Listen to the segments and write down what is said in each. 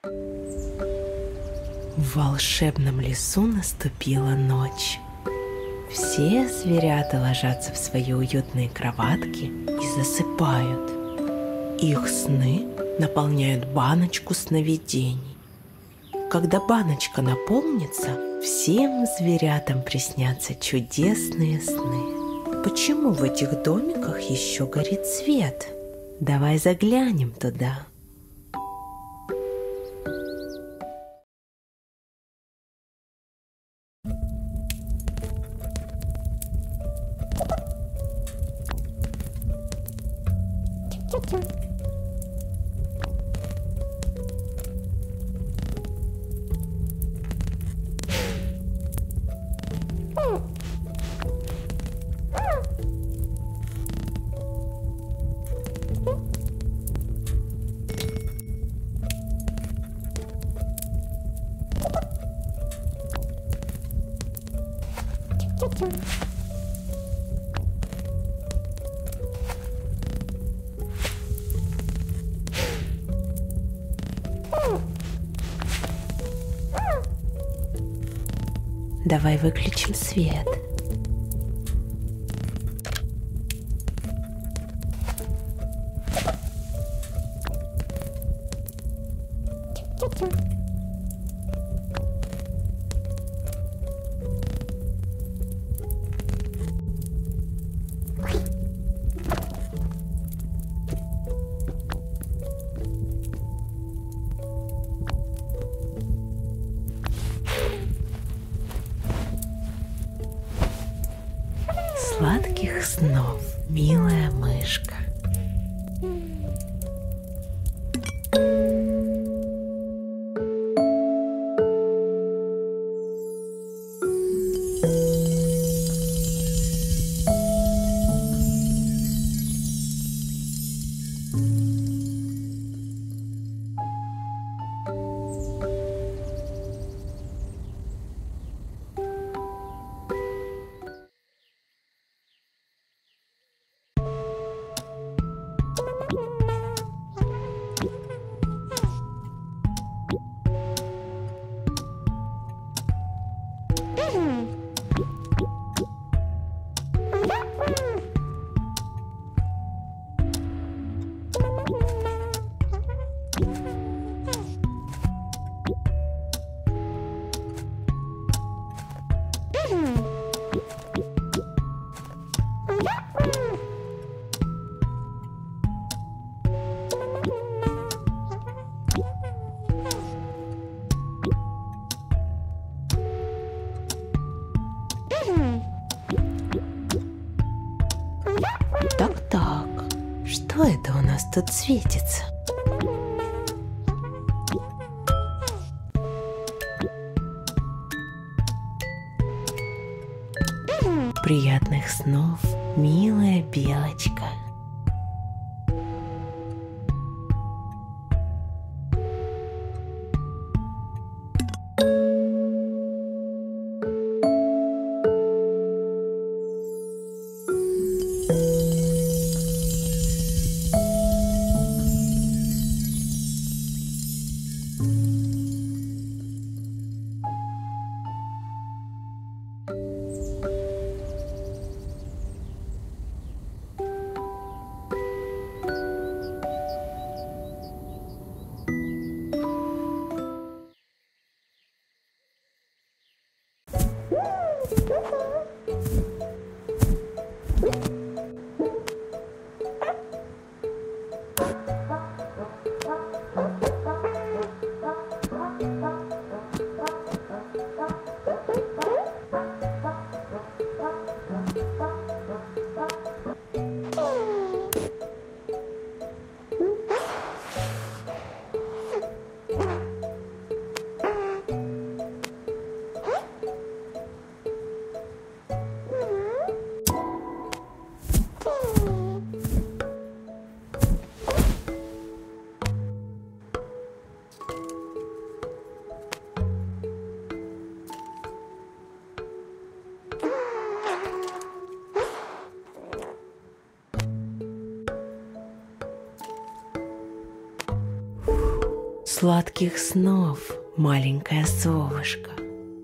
В волшебном лесу наступила ночь. Все зверята ложатся в свои уютные кроватки и засыпают. Их сны наполняют баночку сновидений. Когда баночка наполнится, всем зверятам приснятся чудесные сны. Почему в этих домиках еще горит свет? Давай заглянем туда. Давай выключим свет. Сладких снов, милая мышка. Так, что это у нас тут светится? Приятных снов, милая белочка. Сладких снов, маленькая совушка.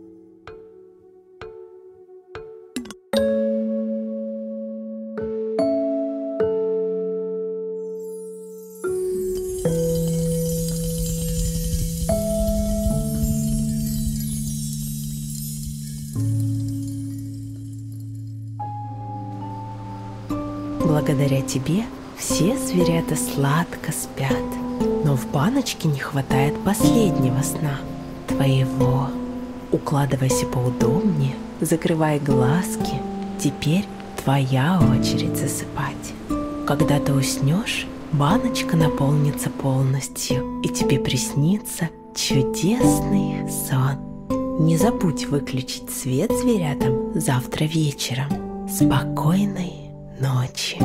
Благодаря тебе все зверята сладко спят. Но в баночке не хватает последнего сна, твоего. Укладывайся поудобнее, закрывай глазки. Теперь твоя очередь засыпать. Когда ты уснешь, баночка наполнится полностью, и тебе приснится чудесный сон. Не забудь выключить свет зверятам завтра вечером. Спокойной ночи.